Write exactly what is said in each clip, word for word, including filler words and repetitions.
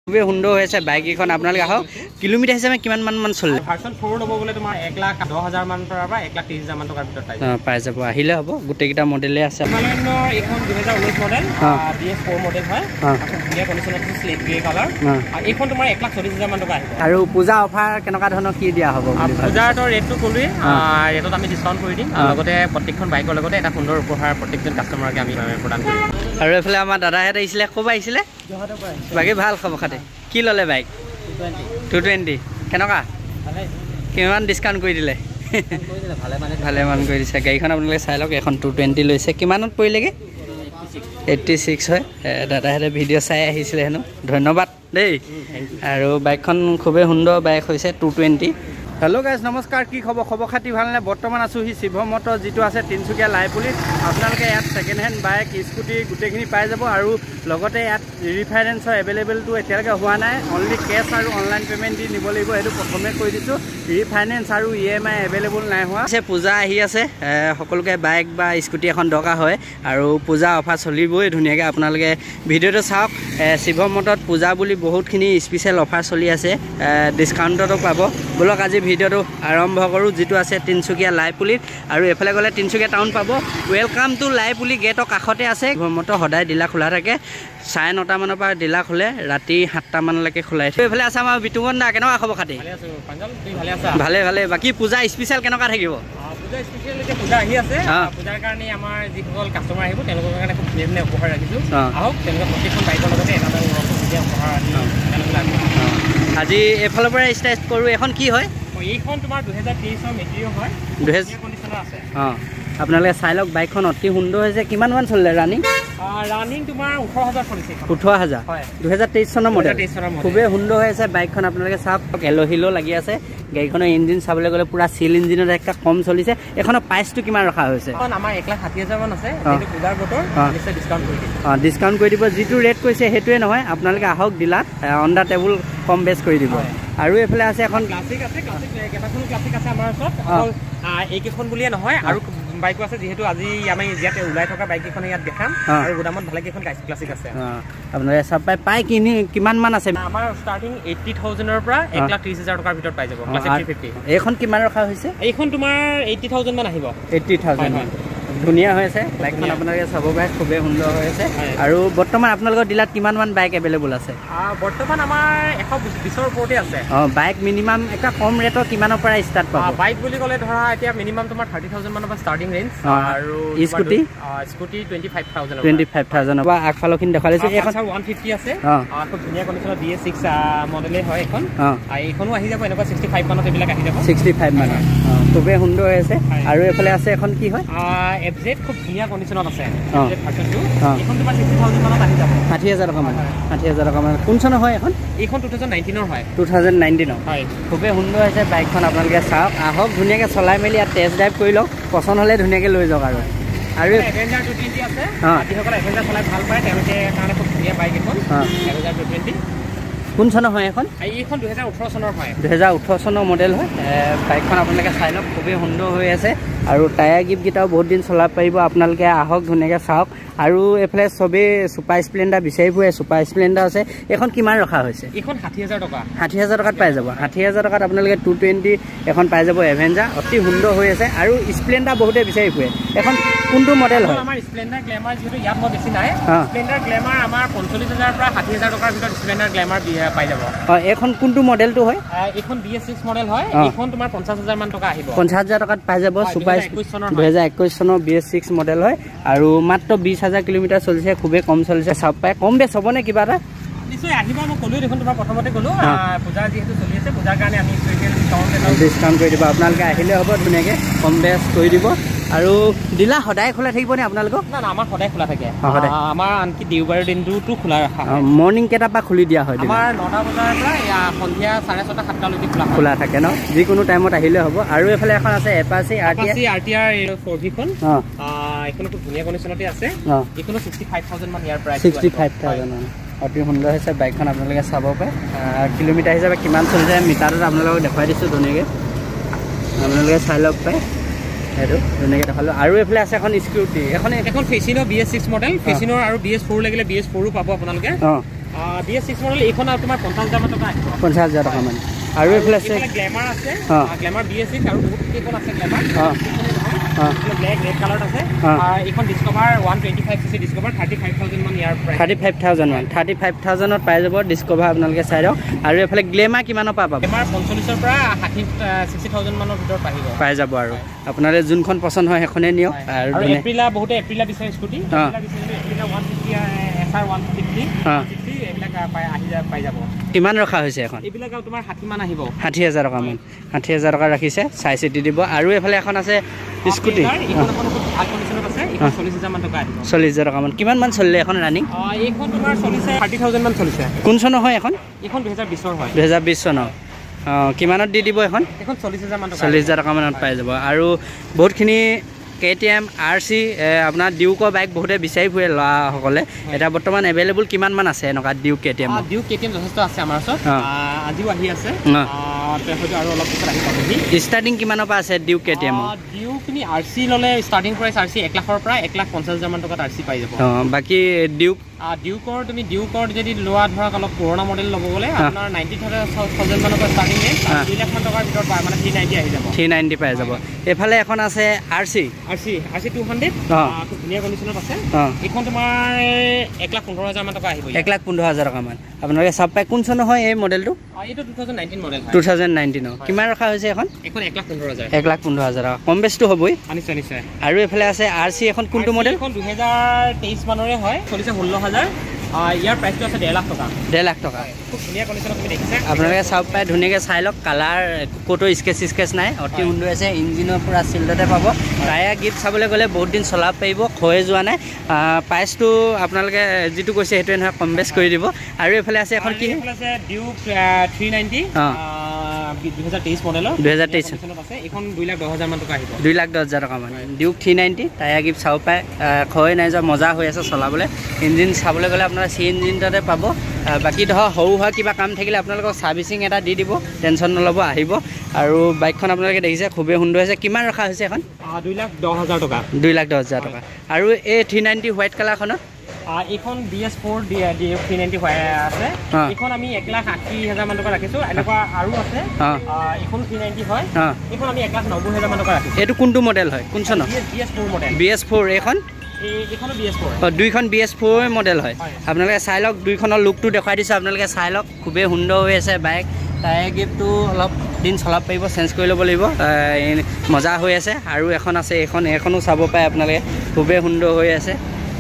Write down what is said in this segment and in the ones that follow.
খুবই সুন্দৰ হৈছে বাইক এখন আপোনালোকে আহক কিলোমিটাৰ হিচাপে কিমান মান মান চলিলে ভাৰ্সন ফ'ৰ ল'ব গ'লে তোমাৰ এক লাখ দহ হাজাৰ মান টকাৰ পৰা এক লাখ ত্ৰিছ হাজাৰ মান টকাৰ ভিতৰত পাই যাব পাই যাব আহিলে হ'ব গোটেইকেইটা মডেলে আছে হিমালয়ানৰ এইখন দুহেজাৰ ঊনৈছ model B S four model হয় ধুনীয়া কণ্ডিশ্যনত আছে স্লেট গ্ৰে কালাৰ এইখন তোমাৰ এক লাখ চল্লিছ হাজাৰ মান টকা আহিব আৰু পূজা অফাৰ কেনেকুৱা ধৰণৰ কি দিয়া হ'ব পূজাৰটো ৰেটটো ক'লোৱেই ৰেটত আমি ডিছকাউণ্ট কৰি দিম লগতে প্ৰত্যেকখন বাইকৰ লগতে এটা সুন্দৰ উপহাৰ প্ৰত্যেকজন কাষ্টমাৰকে আমি প্ৰদান কৰিম আৰু এইফালে আমাৰ দাদাহঁত আহিছিলে ক'ৰ পৰা আহিছিলে বাকী ভাল খবৰ খাতি কি ল'লে বাইক টু টুৱেণ্টি কেনেকুৱা কিমান ডিছকাউণ্ট কৰি দিলে ভালেমান কৰি দিছে গাড়ীখন আপোনালোকে চাই লওক এখন টু টুৱেণ্টি লৈছে কিমানত পৰিলেগৈ এইট্টি ছিক্স হয় দাদাহঁতে ভিডিঅ' চাই আহিছিলে হেনো ধন্যবাদ দেই আৰু বাইকখন খুবেই সুন্দৰ বাইক হৈছে টু টুৱেণ্টি হেল্ল' গাইজ নমস্কাৰ কি খবৰ খবৰ খাতি ভালনে বৰ্তমান আছোঁ সি শিৱ মটৰ যিটো আছে তিনিচুকীয়া লাইপুলিত আপোনালোকে ইয়াত ছেকেণ্ড হেণ্ড বাইক স্কুটি গোটেইখিনি পাই যাব আৰু লগতে ইয়াত ৰিফাইনেন্সৰ এভেইলেবলটো এতিয়ালৈকে হোৱা নাই অনলি কেছ আৰু অনলাইন পে'মেণ্ট দি নিব লাগিব সেইটো প্ৰথমে কৈ দিছোঁ ৰিফাইনেন্স আৰু ই এম আই এভেইলেবল নাই হোৱা আছে পূজা আহি আছে সকলোকে বাইক বা স্কুটি এখন দৰকাৰ হয় আৰু পূজা অফাৰ চলিবই ধুনীয়াকৈ আপোনালোকে ভিডিঅ'টো চাওক শিৱ মটৰত পূজা বুলি বহুতখিনি স্পেচিয়েল অফাৰ চলি আছে ডিছকাউণ্টতো পাব ব'লক আজি ভিডিঅ'টো আৰম্ভ কৰোঁ যিটো আছে তিনিচুকীয়া লাইপুলিত আৰু এইফালে গ'লে তিনিচুকীয়া টাউন পাব ৱেলকাম টু লাইপুলি গেটৰ কাষতে আছে শিৱ মটৰ সদায় ডিলাৰ খোলা থাকে চাৰে নটামানৰ পৰা ডিলাৰ খোলে ৰাতি সাতটামানলৈকে খোলাই থাকে এইফালে আছে আমাৰ বিতুঙন দা কেনেকুৱা খবৰ খাতি ভালে ভালে বাকী পূজা স্পেচিয়েল কেনেকুৱা থাকিব পূজা স্পেচিয়েল এতিয়া পূজা আহি আছে পূজাৰ কাৰণে আমাৰ যিসকল কাষ্টমাৰ আহিব তেওঁলোকৰ কাৰণে খুব ধুনীয়া ধুনীয়া উপহাৰ ৰাখিছোঁ আহক তেওঁলোকে প্ৰত্যেকখন বাইকৰ লগতে এটা ধুনীয়া উপহাৰ আজি এইফালৰ পৰা ষ্টাৰ্ট কৰোঁ এখন কি হয় এইখন তোমাৰ দুহেজাৰ তেইছৰ মেটেৰিয়েল হয় দুহেজাৰ কণ্ডিশ্যনৰ আছে অঁ আপোনালোকে চাই লওক বাইকখন অতি সুন্দৰ হৈছে কিমান মান চলিলে ৰানিং ৰানিং তোমাৰ ওঠৰ হাজাৰ চলিছে ওঠৰ হাজাৰ দুহেজাৰ তেইছ চনৰ মডেল খুবেই সুন্দৰ হৈ আছে বাইকখন আপোনালোকে চাওক এলহিলো লাগি আছে গাড়ীখনৰ ইঞ্জিন চাবলৈ গ'লে পুৰা চিল ইঞ্জিনত একটা কম চলিছে এইখনৰ প্ৰাইচটো কিমান ৰখা হৈছে আমাৰ এক লাখ ষাঠি হাজাৰ মান আছে পূজাৰ বতৰ ডিছকাউণ্ট কৰি দিম অঁ ডিছকাউণ্ট কৰি দিব যিটো ৰেট কৈছে সেইটোৱে নহয় আপোনালোকে আহক ডিলাৰত অন দ্য টেবুল কম বেছ কৰি দিব আৰু এইফালে আছে এখন ক্লাছিক আছে ক্লাছিক কেইবাখনো ক্লাছিক আছে আমাৰ ওচৰত এইকেইখন বুলিয়ে নহয় আৰু বাইকো আছে যিহেতু আজি আমি ইয়াতে ওলাই থকা বাইককেইখন ইয়াত দেখাম আৰু গোদামত ভালেকেইখন ক্লাছিক আছে আপোনালোকে চব পাই পাই কিনি কিমান মান আছে আমাৰ ষ্টাৰ্টিং এইট্টি থাউজেণ্ডৰ পৰা এক লাখ ত্ৰিছ হাজাৰ টকাৰ ভিতৰত পাই যাব ক্লাছিক থ্ৰী ফিফটি এইখন কিমান ৰখা হৈছে এইখন তোমাৰ এইট্টি থাউজেণ্ড মান আহিব এইট্টি থাউজেণ্ড ধুনীয়া হৈ আছে বাইকখন আপোনালোকে চাব পাৰে খুবেই সুন্দৰ হৈ আছে আৰু বৰ্তমান আপোনালোকৰ ডিলাৰত কিমান মান বাইক এভেইলেবল আছে বৰ্তমান আমাৰ এশ বিছৰ ওপৰতে আছে অঁ বাইক মিনিমাম এটা কম ৰেটৰ কিমানৰ পৰা ষ্টাৰ্ট পাব বাইক বুলি ক'লে ধৰা এতিয়া মিনিমাম তোমাৰ থাৰ্টি থাউজেণ্ড মানৰ পৰা ষ্টাৰ্টিং ৰেঞ্জ আৰু scooty scooty twenty five thousand twenty five থাউজেণ্ডৰ পৰা আগফালৰখিনি দেখাই দিছোঁ এইখন ওৱান ফিফটি আছে খুব ধুনীয়া কণ্ডিশ্যনৰ বি এছ ছিক্স মডেলেই হয় এইখন এইখনো আহি যাব এনেকুৱা ছিক্সটি ফাইভ মানত এইবিলাক আহি যাব ছিক্সটি ফাইভ মানত খুবেই সুন্দৰ হৈ আছে আৰু এইফালে আছে এখন কি হয় এফ জেড খুব ধুনীয়া কণ্ডিশ্যনত আছে এইখন তোমাৰ ছিক্সটি থাউজেণ্ড মানত আহি যাব ষাঠি হাজাৰ টকা মান ষাঠি হাজাৰ টকা মান কোন চনৰ হয় এখন এইখন টু থাউজেণ্ড নাইনটিনৰ হয় টু থাউজেণ্ড নাইনটিনৰ হয় খুবেই সুন্দৰ হৈছে বাইকখন আপোনালোকে চাওক আহক ধুনীয়াকৈ চলাই মেলি ইয়াত টেষ্ট ড্ৰাইভ কৰি লওক পচন্দ হ'লে ধুনীয়াকৈ লৈ যাওক আৰু আৰু এভেঞ্জাৰ টু টুৱেণ্টি আছে যিসকলে এভেঞ্জাৰ চলাই ভাল পায় তেওঁলোকে কাৰণে খুব ধুনীয়া বাইক এখন এভেঞ্জাৰ টু টুৱেণ্টি কোন চনৰ হয় এখন এইখন দুহেজাৰ ওঠৰ চনৰ হয় দুহেজাৰ ওঠৰ চনৰ মডেল হয় বাইকখন আপোনালোকে চাই লওক খুবেই সুন্দৰ হৈ আছে আৰু টায়াৰ গিফ্টকেইটাও বহুত দিন চলাব পাৰিব আপোনালোকে আহক ধুনীয়াকৈ চাওক আৰু এইফালে চবেই ছুপাৰ স্প্লেণ্ডাৰ বিচাৰি ফুৰে ছুপাৰ স্প্লেণ্ডাৰ আছে এইখন কিমান ৰখা হৈছে এইখন ষাঠি হাজাৰ টকা ষাঠি হাজাৰ টকাত পাই যাব ষাঠি হাজাৰ টকাত আপোনালোকে টু টুৱেণ্টি এখন পাই যাব এভেঞ্জাৰ অতি সুন্দৰ হৈ আছে আৰু স্প্লেণ্ডাৰ বহুতে বিচাৰি ফুৰে এখন কোনটো মডেল হয় আমাৰ স্প্লেণ্ডাৰ গ্লেমাৰ যিহেতু ইয়াত মই বেছি নাই স্প্লেণ্ডাৰ গ্লেমাৰ আমাৰ পঞ্চল্লিছ হাজাৰৰ পৰা ষাঠি হাজাৰ টকাৰ ভিতৰত স্প্লেণ্ডাৰ গ্লেমাৰ পাই যাব হয় এইখন কোনটো মডেলটো হয় এইখন বি এছ ছিক্স মডেল হয় এইখন তোমাৰ পঞ্চাছ হাজাৰ মান টকা আহিব পঞ্চাছ হাজাৰ টকাত পাই যাব ছুপাৰ দুহেজাৰ একৈছ চনৰ বি এছ ছিক্স মডেল হয় আৰু মাত্ৰ বিছ হাজাৰ কিলোমিটাৰ চলিছে খুবেই কম চলিছে চাব পাই কম বেছ হ'বনে কিবা এটা নিশ্চয় আহিব মই ক'লোৱে দেখোন তোমাৰ প্ৰথমতে ক'লোঁ পূজা যিহেতু চলি আছে পূজাৰ কাৰণে আমি ডিছকাউণ্ট কৰি দিব আপোনালোকে আহিলে হ'ব ধুনীয়াকৈ কম বেছ কৰি দিব আৰু ডিলাৰ সদায় খোলা থাকিবনে আপোনালোকক না না আমাৰ সদায় খোলা থাকে আমাৰ আনকি দেওবাৰৰ দিনটোতো খোলা ৰখা হয় মৰ্ণিং কেইটাৰ পৰা খুলি দিয়া হয় আমাৰ নটা বজাৰ পৰা সন্ধিয়া চাৰে ছটা সাতটালৈকে খোলা খোলা থাকে ন যিকোনো টাইমত আহিলে হ'ব আৰু এইফালে এখন আছে Apache R T R T R four ভিখন এইখনো খুব ধুনীয়া কণ্ডিশ্যনতে আছে এইখনো ছিক্সটি ফাইভ থাউজেণ্ড মান ইয়াৰ প্ৰাইচ ছিক্সটি ফাইভ থাউজেণ্ড অতি সুন্দৰ হৈছে বাইকখন আপোনালোকে চাব পাৰে কিলোমিটাৰ হিচাপে কিমান চলিছে মিটাৰটোত আপোনালোকক দেখুৱাই দিছোঁ ধুনীয়াকৈ আপোনালোকে চাই লওক পায় সেইটো ধুনীয়াকৈ দেখালোঁ আৰু এইফালে আছে এখন স্কুটি এখন এখন ফেচিনৰ বি এছ ছিক্স মডেল ফেচিনৰ আৰু বি এছ ফ'ৰ লাগিলে বি এছ ফ'ৰো পাব আপোনালোকে বি এছ ছিক্স মডেল এইখন তোমাৰ পঞ্চাছ হাজাৰ মান টকা আহিব পঞ্চাছ হাজাৰ টকা মান আৰু এইফালে আছে গ্লেমাৰ আছে গ্লেমাৰ বি এছ ছিক্স আৰু বহুত কেইখন আছে গ্লেমাৰ ব্লেক ৰেড কালাৰত আছে এইখন Discover one twenty five CC Discover thirty five thousand মান ইয়াৰ প্ৰাইচ থাৰ্টি ফাইভ থাউজেণ্ড মান থাৰ্টি ফাইভ থাউজেণ্ডত পাই যাব ডিস্কভাৰ আপোনালোকে চাই দিয়ক আৰু এইফালে গ্লেমাৰ কিমানৰ পৰা পাব গ্লেমাৰ পঞ্চল্লিছৰ পৰা ষাঠি ছিক্সটি থাউজেণ্ড মানৰ ভিতৰত পাই যাব পাই যাব আৰু আপোনালোকে যোনখন পচন্দ হয় সেইখনেই নিয়ক আৰু এপ্ৰিলা বহুতে এপ্ৰিলা বিচাৰে scooty Aprilia one fifty S R one fifty sixty এইবিলাক পাই আহি পাই যাব কিমান ৰখা হৈছে এখন এইবিলাক তোমাৰ ষাঠি মান আহিব ষাঠি হাজাৰ টকা মান ষাঠি হাজাৰ টকা ৰাখিছে চাই চিতি দিব আৰু এইফালে এখন আছে স্কুটি চল্লিছ হাজাৰ মান টকা আহিব চল্লিছ হাজাৰ টকা মান কিমান মান চলিলে এখন ৰানিং এইখন তোমাৰ চলিছে থাৰ্টি থাউজেণ্ড মান চলিছে কোন চনৰ হয় এখন এইখন দুহেজাৰ বিছৰ হয় দুহেজাৰ বিছ চনৰ অঁ কিমানত দি দিব এখন এখন চল্লিছ হাজাৰ মান টকা চল্লিছ হাজাৰ টকা মানত পাই যাব আৰু বহুতখিনি K T M R C আপোনাৰ ডিউকৰ বাইক বহুতে বিচাৰি ফুৰে ল'ৰাসকলে এতিয়া বৰ্তমান এভেইলেবল কিমান মান আছে এনেকুৱা Duke K T M Duke K T M যথেষ্ট আছে আমাৰ ওচৰত আজিও আহি আছে আৰু অলপ পিছত আহি পাবহি ষ্টাৰ্টিং কিমানৰ পৰা আছে ডিউক কে টি এম ডিউকখিনি আৰ চি ল'লে ষ্টাৰ্টিং প্ৰাইচ আৰ চি এক লাখৰ পৰা এক লাখ পঞ্চাছ হাজাৰ মান টকাত আৰ চি পাই যাব অঁ বাকী ডিউক ডিউকৰ তুমি ডিউকৰ যদি লোৱা ধৰক অলপ পুৰণা মডেল ল'ব গ'লে আপোনাৰ নাইণ্টি থাউজেণ্ড মানৰ পৰা ষ্টাৰ্টিং ৰেঞ্জ দুই লাখ মান টকাৰ ভিতৰত পায় মানে থ্ৰী নাইণ্টি আহি যাব থ্ৰী নাইণ্টি পাই যাব এইফালে এখন আছে R C R C R C two hundred খুব ধুনীয়া কণ্ডিশ্যনত আছে এইখন তোমাৰ এক লাখ পোন্ধৰ হাজাৰ মান টকা আহিব এক লাখ পোন্ধৰ হাজাৰ টকা মান আপোনালোকে চাব পাই কোন চনৰ হয় এই মডেলটো এইটো two thousand nineteen model two thousand নাইনটিনৰ কিমান ৰখা হৈছে এখন এখন এক লাখ পোন্ধৰ হাজাৰ এক লাখ পোন্ধৰ হাজাৰ টকা কম বেছটো হ'বই নিশ্চয় নিশ্চয় আৰু এইফালে আছে আৰ চি এখন কোনটো মডেল এখন দুহেজাৰ তেইছ মানৰে হয় চলিছে ষোল্ল হাজাৰ ইয়াৰ প্ৰাইচটো আছে ডেৰ লাখ টকা ডেৰ লাখ টকা খুব ধুনীয়া কণ্ডিশ্যনত তুমি দেখিছে আপোনালোকে চাব পাই ধুনীয়াকৈ চাই লওক কালাৰ ক'তো স্কেচ স্কেচ নাই অতি সুন্দৰ আছে ইঞ্জিনৰ পূৰা চিল্ডতে পাব টায়াৰ গিফ্ট চাবলৈ গ'লে বহুত দিন চলাব পাৰিব ক্ষয় যোৱা নাই প্ৰাইচটো আপোনালোকে যিটো কৈছে সেইটোৱে নহয় কম বেছ কৰি দিব আৰু এইফালে আছে এখন কি আছে ডিউক থ্ৰী নাইণ্টি দুহেজাৰ তেইছ মডেলৰ দুহেজাৰ তেইছ আছে এইখন দুই লাখ দহ হাজাৰ মান টকা আহিব দুই লাখ দহ হাজাৰ টকা মান Duke three ninety tyre gift চাব পাই ক্ষয় নাই যোৱা মজা হৈ আছে চলাবলৈ ইঞ্জিন চাবলৈ গ'লে আপোনাৰ চি ইঞ্জিনতে পাব বাকী ধৰক সৰু হোৱা কিবা কাম থাকিলে আপোনালোকক ছাৰ্ভিচিং এটা দি দিব টেনশ্যন নল'ব আহিব আৰু বাইকখন আপোনালোকে দেখিছে খুবেই সুন্দৰ হৈছে কিমান ৰখা হৈছে এখন দুই লাখ দহ হাজাৰ টকা দুই লাখ দহ হাজাৰ টকা আৰু এই থ্ৰী নাইণ্টি হোৱাইট কালাৰখনত এইখন B S four D D three ninety আছে এইখন আমি এক লাখ আশী হাজাৰ মান টকা ৰাখিছোঁ এনেকুৱা আৰু আছে এইখন থ্ৰী নাইণ্টি হয় এইখন আমি এক লাখ নব্বৈ হাজাৰ মান টকা ৰাখিছোঁ এইটো কোনটো মডেল হয় কোন চনৰ B S four model B S four এইখন অঁ দুইখন বি এছ ফ'ৰ মডেল হয় আপোনালোকে চাই লওক দুইখনৰ লুকটো দেখুৱাই দিছোঁ আপোনালোকে চাই লওক খুবেই সুন্দৰ হৈ আছে বাইক টায়াৰ গিফ্টটো অলপ দিন চলাব পাৰিব চেঞ্জ কৰি ল'ব লাগিব মজা হৈ আছে আৰু এখন আছে এইখন এইখনো চাব পাৰে আপোনালোকে খুবেই সুন্দৰ হৈ আছে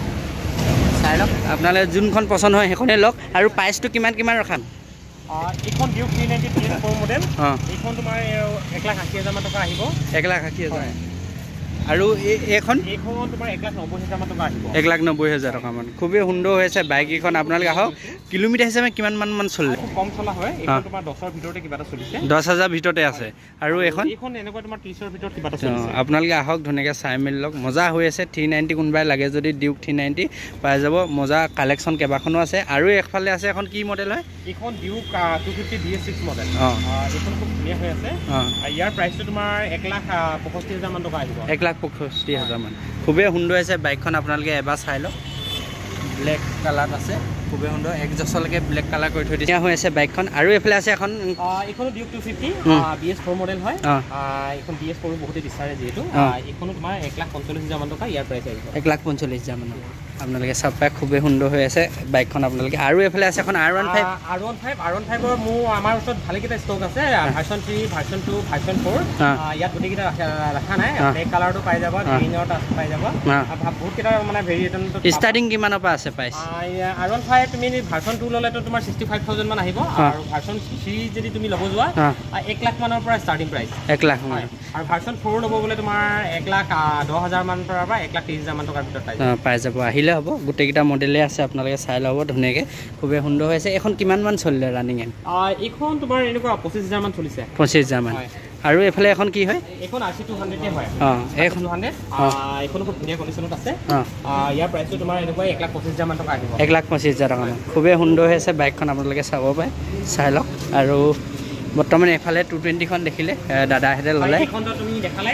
চাই লওক আপোনালোকে যোনখন পচন্দ হয় সেইখনেই লওক আৰু প্ৰাইচটো কিমান কিমান ৰখাম এইখন Duke three ninety B S four model অঁ এইখন তোমাৰ এক লাখ আশী হাজাৰ মান টকা আহিব এক লাখ আশী হাজাৰ আৰু এইখন এইখন তোমাৰ এক লাখ নব্বৈ হাজাৰ মান টকা আহিব এক লাখ নব্বৈ হাজাৰ টকা মান খুবেই সুন্দৰ হৈ আছে বাইককেইখন আপোনালোকে আহক কিলোমিটাৰ হিচাপে কিমান মান মান চলিলে খুব কম চলা হয় এইখন তোমাৰ দহৰ ভিতৰতে কিবা এটা চলিছে দহ হাজাৰ ভিতৰতে আছে আৰু এইখন এইখন এনেকুৱা তোমাৰ ত্ৰিছৰ ভিতৰত কিবা এটা চলিছে আপোনালোকে আহক ধুনীয়াকৈ চাই মেলি লওক মজা হৈ আছে থ্ৰী নাইণ্টি কোনোবাই লাগে যদি ডিউক থ্ৰী নাইণ্টি পাই যাব মজা কালেকশ্যন কেইবাখনো আছে আৰু এফালে আছে এখন কি মডেল হয় এইখন Duke two fifty B S six model অঁ এইখন খুব ধুনীয়া হৈ আছে ইয়াৰ প্ৰাইচটো তোমাৰ এক লাখ পঁয়ষষ্ঠি হাজাৰ মান টকা আহিব এক লাখ পঁয়ষষ্ঠি হাজাৰ মান খুবেই সুন্দৰ আছে বাইকখন আপোনালোকে এবাৰ চাই লওক ব্লেক কালাৰত আছে খুবেই সুন্দৰ একজছলৈকে ব্লেক কালাৰ কৰি থৈ দিয়া হৈ আছে বাইকখন আৰু এইফালে আছে এখন এইখনো Duke two fifty B S four model হয় এইখন বি এছ ফ'ৰ বহুতে বিচাৰে যিহেতু এইখনো তোমাৰ এক লাখ পঞ্চল্লিছ হাজাৰ মান টকা ইয়াৰ প্ৰাইচ আহিব এক লাখ পঞ্চল্লিছ হাজাৰ মান আপোনালোকে চাব পাই খুবেই সুন্দৰ হৈ আছে বাইকখন আপোনালোকে আৰু এইফালে আছে এখন R one five R one five R one ফাইভৰ মোৰ আমাৰ ওচৰত ভালেকেইটা ষ্টক আছে version three version two version four ইয়াত গোটেইকেইটা ৰখা নাই ব্লেক কালাৰটো পাই যাব গ্ৰীণত পাই যাব বহুতকেইটা মানে ভেৰিয়েণ্টত ষ্টাৰ্টিং কিমানৰ পৰা আছে প্ৰাইচ আৰ ওৱান ফাইভ তুমি ভাৰ্চন টু ল'লেতো তোমাৰ ছিক্সটি ফাইভ থাউজেণ্ড মান আহিব আৰু ভাৰ্চন থ্ৰী যদি তুমি ল'ব যোৱা এক লাখ মানৰ পৰা ষ্টাৰ্টিং প্ৰাইচ এক লাখ হয় আৰু ভাৰ্চন ফ'ৰ ল'ব গ'লে তোমাৰ এক লাখ দহ হাজাৰ মান টকাৰ পৰা এক লাখ ত্ৰিছ হাজাৰ মান টকাৰ ভিতৰত পাই যাব আহিলে হ'ব গোটেইকেইটা মডেলে আছে আপোনালোকে চাই ল'ব ধুনীয়াকৈ খুবেই সুন্দৰ হৈ আছে এইখন কিমান মান চলিলে ৰানিং এইখন তোমাৰ এনেকুৱা পঁচিছ হাজাৰ মান চলিছে পঁচিছ হাজাৰ মান আৰু এইফালে এখন কি হয় এইখন আৰ চি টু হাণ্ড্ৰেডে হয় অঁ এইখন টু হাণ্ড্ৰেড এইখনো খুব ধুনীয়া কণ্ডিশ্যনত আছে ইয়াৰ প্ৰাইচটো তোমাৰ এনেকুৱা এক লাখ পঁচিছ হাজাৰ মান টকা আহিব এক লাখ পঁচিছ হাজাৰ টকা মান খুবেই সুন্দৰ হৈ আছে বাইকখন আপোনালোকে চাব পাৰে চাই লওক আৰু বৰ্তমান এফালে টু টুৱেণ্টিখন দেখিলে দাদাহেঁতে ল'লে এইখনটো তুমি দেখালে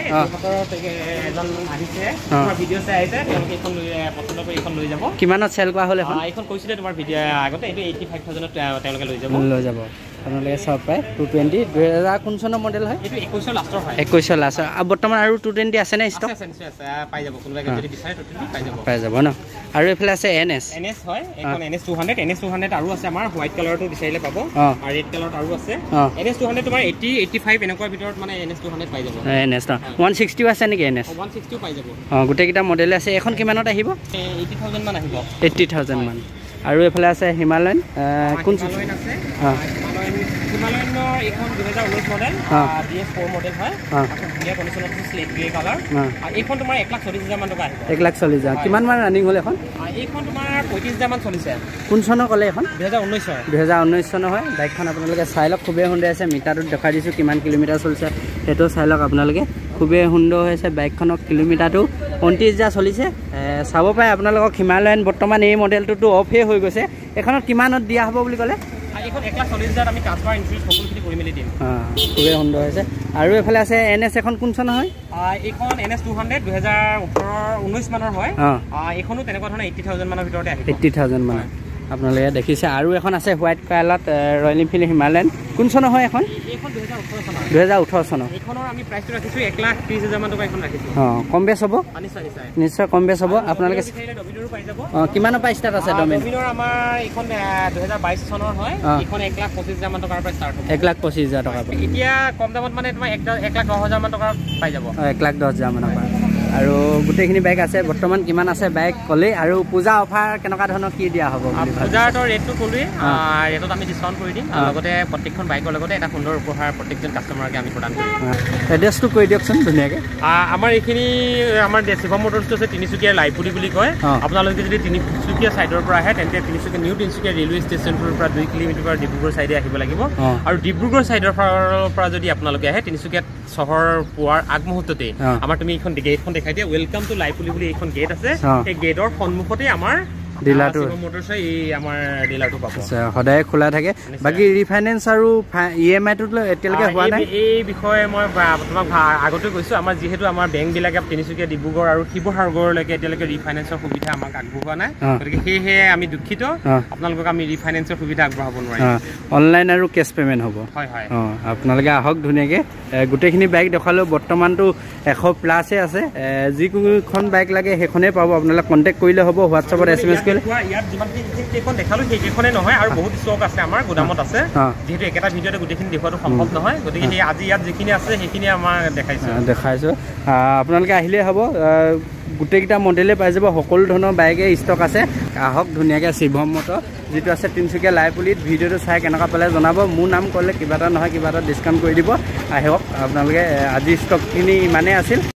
এজন আহিছে তোমাৰ ভিডিঅ' চাই আহিছে তেওঁলোকে এইখন লৈ পচন্দ কৰি এইখন লৈ যাব কিমানত চেল কৰা হ'ল এখন এইখন কৈছিলে তোমাৰ ভিডিঅ' আগতে এইটো এইটি ফাইভ থাউজেণ্ডত তেওঁলোকে লৈ যাব লৈ যাব আপোনালোকে চাব পাৰে টু টুৱেণ্টি দুহেজাৰ কোন চনৰ মডেল হয় এইটো একৈছৰ লাষ্টৰ হয় একৈছৰ লাষ্টৰ আৰু বৰ্তমান আৰু টু টুৱেণ্টি আছেনে ষ্টক পাই যাব কোনোবাই যদি বিচাৰে টু টুৱেণ্টি পাই যাব পাই যাব ন আৰু এইফালে আছে এন এছ এন এছ হয় এইখন N S two hundred N S two hundred আৰু আছে আমাৰ হোৱাইট কালাৰটো বিচাৰিলে পাব আৰু ৰেড কালাৰত আৰু আছে এন এছ টু হাণ্ড্ৰেড তোমাৰ এইটি এইটি ফাইভ এনেকুৱা ভিতৰত মানে এন এছ টু হাণ্ড্ৰেড পাই যাব এন এছ ন ওৱান ছিক্সটিও আছে নেকি এন এছ ওৱান ছিক্সটিও পাই যাব অঁ গোটেইকেইটা মডেল আছে এখন কিমানত আহিব এইটি থাউজেণ্ড মান আহিব এইট্টি থাউজেণ্ড মান আৰু এইফালে আছে হিমালয়ান কোন হিমালয়ান আছে হিমালয়ানৰ এইখন দুহেজাৰ ঊনৈছ model D S four model হয় ধুনীয়া কণ্ডিশ্যনত আছে স্লেট গ্ৰে কালাৰ এইখন তোমাৰ এক লাখ চল্লিছ হাজাৰ মান টকা আহিব এক লাখ চল্লিছ হাজাৰ কিমান মান ৰানিং হ'ল এখন এইখন তোমাৰ পঁয়ত্ৰিছ হাজাৰ মান চলিছে কোন চনৰ ক'লে এখন দুহেজাৰ ঊনৈছৰ দুহেজাৰ ঊনৈছ চনৰ হয় বাইকখন আপোনালোকে চাই লওক খুবেই সুন্দৰ আছে মিটাৰটোত দেখাই দিছোঁ কিমান কিলোমিটাৰ চলিছে সেইটো চাই লওক আপোনালোকে খুবেই সুন্দৰ হৈছে বাইকখনৰ কিলোমিটাৰটো ঊনত্ৰিছ হাজাৰ চলিছে চাব পাৰে আপোনালোকক হিমালয়ান বৰ্তমান এই মডেলটোতো অফেই হৈ গৈছে এইখনত কিমানত দিয়া হ'ব বুলি ক'লে এইখন এক লাখ চল্লিছ হাজাৰ আমি ট্ৰান্সফাৰ ইঞ্চুৰেঞ্চ সকলোখিনি কৰি মেলি দিম খুবেই সুন্দৰ হৈছে আৰু এইফালে আছে এন এছ এখন কোন চনৰ হয় এইখন এন এছ টু হাণ্ড্ৰেড দুহেজাৰ ওঠৰ ঊনৈছ মানৰ হয় এইখনো তেনেকুৱা ধৰণৰ এইটি থাউজেণ্ড মানৰ ভিতৰতে আহিব এইট্টি থাউজেণ্ড মান আপোনালোকে দেখিছে আৰু এখন আছে হোৱাইট কালাৰত ৰয়েল এনফিল্ড হিমালয়ান কোন চনৰ হয় এখন এইখন দুহেজাৰ ওঠৰ চনৰ দুহেজাৰ ওঠৰ চনৰ এইখনৰ আমি প্ৰাইচটো ৰাখিছোঁ এক লাখ ত্ৰিছ হাজাৰ মান টকা এখন ৰাখিছোঁ অঁ কম বেছ হ'ব নিশ্চয় নিশ্চয় নিশ্চয় কম বেছ হ'ব আপোনালোকে ডমিনৰো পাই যাব অঁ কিমানৰ পৰা ষ্টাৰ্ট আছে ডমিন ডমিনৰ আমাৰ এইখন দুহেজাৰ বাইছ চনৰ হয় এইখন এক লাখ পঁচিছ হাজাৰ মান টকাৰ পৰা ষ্টাৰ্ট হ'ব এক লাখ পঁচিছ হাজাৰ টকাৰ পৰা এতিয়া কম দামত মানে তোমাৰ এক এক লাখ দহ হাজাৰ মান টকা পাই যাব অঁ এক লাখ দহ হাজাৰ মানৰ পৰা আৰু গোটেইখিনি বাইক আছে বৰ্তমান কিমান আছে বাইক ক'লেই আৰু পূজা অফাৰ কেনেকুৱা ধৰণৰ কি দিয়া হ'ব পূজাৰটো ৰেটটো ক'লোৱেই ৰেটত আমি ডিছকাউণ্ট কৰি দিম লগতে প্ৰত্যেকখন বাইকৰ লগতে এটা সুন্দৰ উপহাৰ প্ৰত্যেকজন কাষ্টমাৰকে আমি প্ৰদান কৰিম এড্ৰেছটো কৈ দিয়কচোন ধুনীয়াকৈ আমাৰ এইখিনি আমাৰ শিৱম মটৰ্ছটো আছে তিনিচুকীয়াৰ লাইপুলি বুলি কয় আপোনালোকে যদি তিনিচুকীয়া ছাইডৰ পৰা আহে তেন্তে তিনিচুকীয়া নিউ তিনিচুকীয়া ৰেলৱে ষ্টেচনটোৰ পৰা দুই কিলোমিটাৰ পৰা ডিব্ৰুগড় ছাইডে আহিব লাগিব আৰু ডিব্ৰুগড় ছাইডৰ পৰা যদি আপোনালোকে আহে তিনিচুকীয়াত চহৰ পোৱাৰ আগমুহূৰ্ততেই আমাৰ তুমি এইখন গেটখন দেখাই দিয়া ৱেলকাম টু লাইপুলি বুলি এইখন গেট আছে সেই গেটৰ সন্মুখতে আমাৰ ডিলাৰটো মটৰ্ছ এই আমাৰ ডিলাৰটো পাব সদায় খোলা থাকে বাকী ৰিফাইনেন্স আৰু ই এম আইটো এতিয়ালৈকে হোৱা নাই এই বিষয়ে মই তোমাক আগতে কৈছোঁ আমাৰ যিহেতু আমাৰ বেংকবিলাকে তিনিচুকীয়া ডিব্ৰুগড় আৰু শিৱসাগৰলৈকে এতিয়ালৈকে ৰিফাইনেন্সৰ সুবিধা আমাক আগবঢ়োৱা নাই গতিকে সেয়েহে আমি দুখিত আপোনালোকক আমি ৰিফাইনেন্সৰ সুবিধা আগবঢ়াব নোৱাৰিম অনলাইন আৰু কেছ পে'মেণ্ট হ'ব হয় হয় অঁ আপোনালোকে আহক ধুনীয়াকৈ গোটেইখিনি বাইক দেখালেও বৰ্তমানটো এশ প্লাছে আছে যিকোনোখন বাইক লাগে সেইখনেই পাব আপোনালোকে কণ্টেক্ট কৰিলে হ'ব হোৱাটছআপত এছ এম এছ কৰিলে ইয়াত যিমানকেইখন দেখালোঁ সেইকেইখনে নহয় আৰু বহুত ষ্টক আছে আমাৰ গোদামত আছে যিহেতু একেটা ভিডিঅ'তে গোটেইখিনি দেখুৱাটো সম্ভৱ নহয় গতিকে সেই আজি ইয়াত যিখিনি আছে সেইখিনি আমাৰ দেখাইছোঁ দেখাইছোঁ আপোনালোকে আহিলেই হ'ব গোটেইকেইটা মডেলেই পাই যাব সকলো ধৰণৰ বাইকে ষ্টক আছে আহক ধুনীয়াকৈ শিৱম মটৰ যিটো আছে তিনিচুকীয়া লাইপুলিত ভিডিঅ'টো চাই কেনেকুৱা পালে জনাব মোৰ নাম ক'লে কিবা এটা নহয় কিবা এটা ডিছকাউণ্ট কৰি দিব আহক আপোনালোকে আজি ষ্টকখিনি ইমানেই আছিল